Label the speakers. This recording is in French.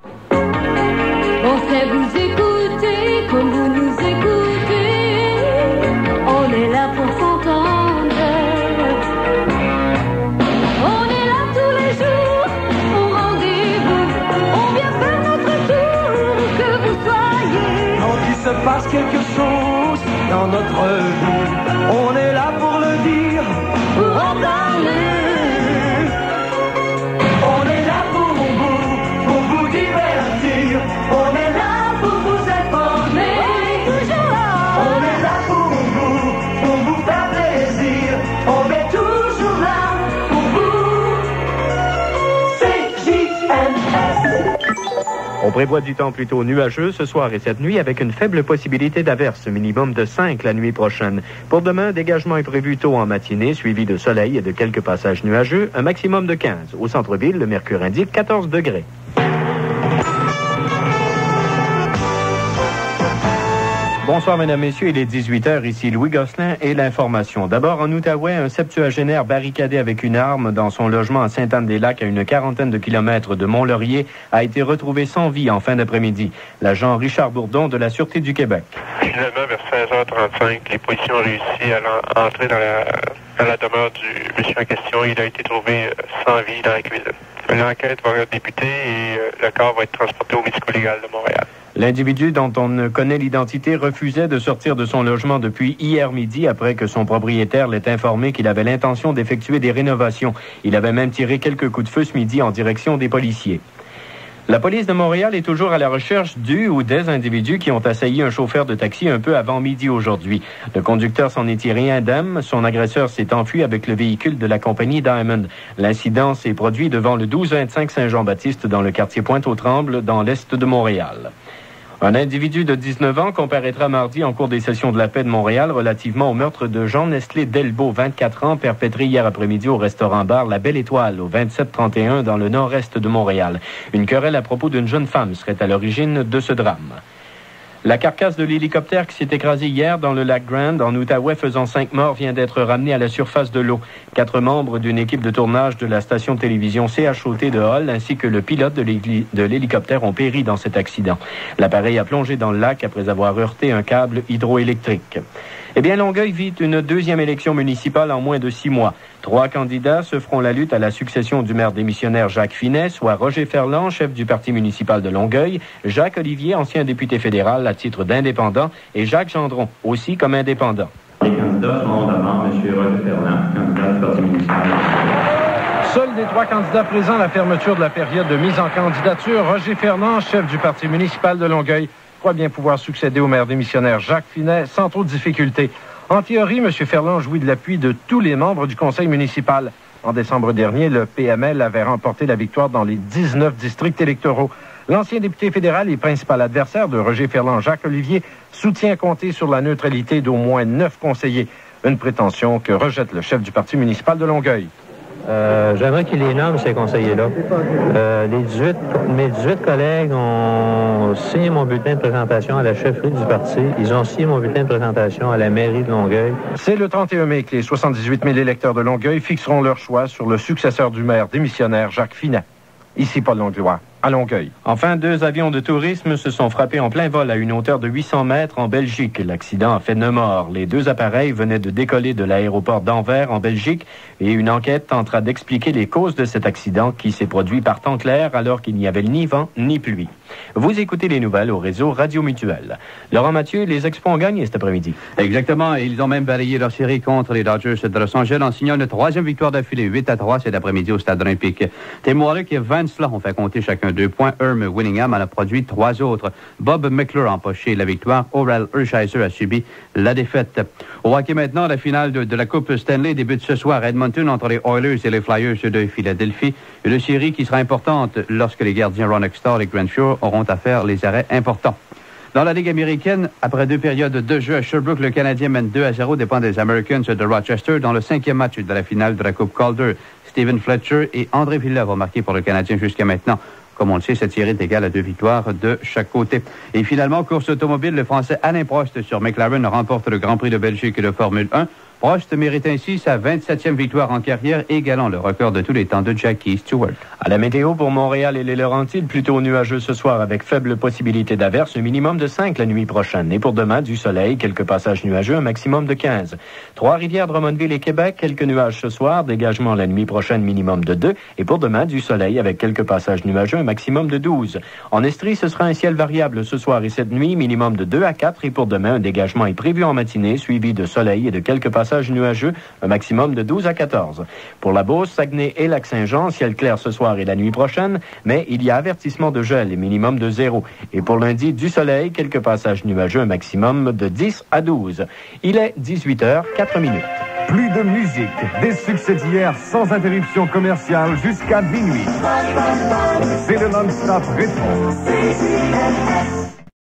Speaker 1: On sait vous écouter comme vous nous écoutez. On est là pour s'entendre. On est là tous les jours au rendez-vous. On vient faire notre tour que vous soyez.
Speaker 2: Quand il se passe quelque chose dans notre vie, on est là pour le dire, pour en parler. On est là pour vous divertir. On est là pour vous informer.
Speaker 1: Toujours là.
Speaker 2: On est là pour vous faire plaisir. On est toujours là pour vous. CJMS.
Speaker 3: On prévoit du temps plutôt nuageux ce soir et cette nuit avec une faible possibilité d'averse, minimum de 5 la nuit prochaine. Pour demain, dégagement est prévu tôt en matinée, suivi de soleil et de quelques passages nuageux, un maximum de 15. Au centre-ville, le mercure indique 14 degrés. Bonsoir, mesdames, messieurs. Il est 18h. Ici Louis Gosselin et l'information. D'abord, en Outaouais, un septuagénaire barricadé avec une arme dans son logement à Sainte-Anne-des-Lacs, à une quarantaine de kilomètres de Mont-Laurier, a été retrouvé sans vie en fin d'après-midi. L'agent Richard Bourdon de la Sûreté du Québec.
Speaker 4: Finalement, vers 16h35, les policiers ont réussi à entrer dans la demeure du monsieur en question. Il a été trouvé sans vie dans la cuisine. L'enquête va débuter et le corps va être transporté au médico-légal de Montréal.
Speaker 3: L'individu dont on ne connaît l'identité refusait de sortir de son logement depuis hier midi après que son propriétaire l'ait informé qu'il avait l'intention d'effectuer des rénovations. Il avait même tiré quelques coups de feu ce midi en direction des policiers. La police de Montréal est toujours à la recherche du ou des individus qui ont assailli un chauffeur de taxi un peu avant midi aujourd'hui. Le conducteur s'en est tiré indemne. Son agresseur s'est enfui avec le véhicule de la compagnie Diamond. L'incident s'est produit devant le 1225 Saint-Jean-Baptiste dans le quartier Pointe-aux-Trembles, dans l'est de Montréal. Un individu de 19 ans comparaîtra mardi en cours des sessions de la paix de Montréal relativement au meurtre de Jean Nestlé Delbo, 24 ans, perpétré hier après-midi au restaurant-bar La Belle Étoile, au 2731 dans le nord-est de Montréal. Une querelle à propos d'une jeune femme serait à l'origine de ce drame. La carcasse de l'hélicoptère qui s'est écrasé hier dans le lac Grand, en Outaouais, faisant 5 morts, vient d'être ramenée à la surface de l'eau. 4 membres d'une équipe de tournage de la station de télévision CHOT de Hall, ainsi que le pilote de l'hélicoptère ont péri dans cet accident. L'appareil a plongé dans le lac après avoir heurté un câble hydroélectrique. Eh bien, Longueuil vit une deuxième élection municipale en moins de 6 mois. 3 candidats se feront la lutte à la succession du maire démissionnaire Jacques Finet, soit Roger Ferland, chef du parti municipal de Longueuil, Jacques Olivier, ancien député fédéral à titre d'indépendant, et Jacques Gendron, aussi comme indépendant.
Speaker 5: Les candidats sont d'abord M. Roger Ferland, candidat du parti municipal.
Speaker 6: Seul des 3 candidats présents à la fermeture de la période de mise en candidature, Roger Ferland, chef du parti municipal de Longueuil, croit bien pouvoir succéder au maire démissionnaire Jacques Finet sans trop de difficultés. En théorie, M. Ferland jouit de l'appui de tous les membres du conseil municipal. En décembre dernier, le PML avait remporté la victoire dans les 19 districts électoraux. L'ancien député fédéral et principal adversaire de Roger Ferland, Jacques Olivier, soutient compter sur la neutralité d'au moins 9 conseillers. Une prétention que rejette le chef du parti municipal de Longueuil.
Speaker 7: J'aimerais qu'il les nomme, ces conseillers-là. Mes 18 collègues ont signé mon bulletin de présentation à la chefferie du parti. Ils ont signé mon bulletin de présentation à la mairie de Longueuil.
Speaker 6: C'est le 31 mai que les 78 000 électeurs de Longueuil fixeront leur choix sur le successeur du maire démissionnaire Jacques Finet. Ici Paul Langlois, à Longueuil.
Speaker 3: Enfin, 2 avions de tourisme se sont frappés en plein vol à une hauteur de 800 mètres en Belgique. L'accident a fait 9 morts. Les 2 appareils venaient de décoller de l'aéroport d'Anvers en Belgique et une enquête tentera d'expliquer les causes de cet accident qui s'est produit par temps clair alors qu'il n'y avait ni vent ni pluie. Vous écoutez les nouvelles au réseau Radio Mutuelle. Laurent Mathieu, les Expos ont gagné cet après-midi.
Speaker 8: Exactement. Ils ont même balayé leur série contre les Dodgers de Los Angeles en signant une 3e victoire d'affilée, 8-3 cet après-midi au Stade olympique. Tim Warwick et Vance Law ont fait compter chacun 2 points. Herm Winningham en a produit 3 autres. Bob McClure a empoché la victoire. Orel Hershiser a subi la défaite. Au hockey maintenant, la finale de la Coupe Stanley débute ce soir à Edmonton entre les Oilers et les Flyers de Philadelphie. Une série qui sera importante lorsque les gardiens Ron Extall et Grant Fuhr auront à faire les arrêts importants. Dans la Ligue américaine, après 2 périodes de jeu à Sherbrooke, le Canadien mène 2-0 dépend des Americans de Rochester dans le 5e match de la finale de la Coupe Calder. Stephen Fletcher et André Villeneuve ont marqué pour le Canadien jusqu'à maintenant. Comme on le sait, cette série est égale à 2 victoires de chaque côté. Et finalement, course automobile, le Français Alain Prost sur McLaren remporte le Grand Prix de Belgique de Formule 1. Prost mérite ainsi sa 27e victoire en carrière, égalant le record de tous les temps de Jackie Stewart.
Speaker 3: À la météo pour Montréal et les Laurentides, plutôt nuageux ce soir avec faible possibilité d'averse, un minimum de 5 la nuit prochaine. Et pour demain, du soleil, quelques passages nuageux, un maximum de 15. Trois-Rivières, Drummondville et Québec, quelques nuages ce soir, dégagement la nuit prochaine, minimum de 2. Et pour demain, du soleil avec quelques passages nuageux, un maximum de 12. En Estrie, ce sera un ciel variable ce soir et cette nuit, minimum de 2 à 4. Et pour demain, un dégagement est prévu en matinée, suivi de soleil et de quelques passages nuageux, un maximum de 12 à 14. Pour la Beauce, Saguenay et Lac-Saint-Jean, ciel clair ce soir et la nuit prochaine, mais il y a avertissement de gel et minimum de 0. Et pour lundi, du soleil, quelques passages nuageux, un maximum de 10 à 12. Il est 18h04.
Speaker 9: Plus de musique, des succès d'hier sans interruption commerciale jusqu'à minuit. C'est le non-stop rétro.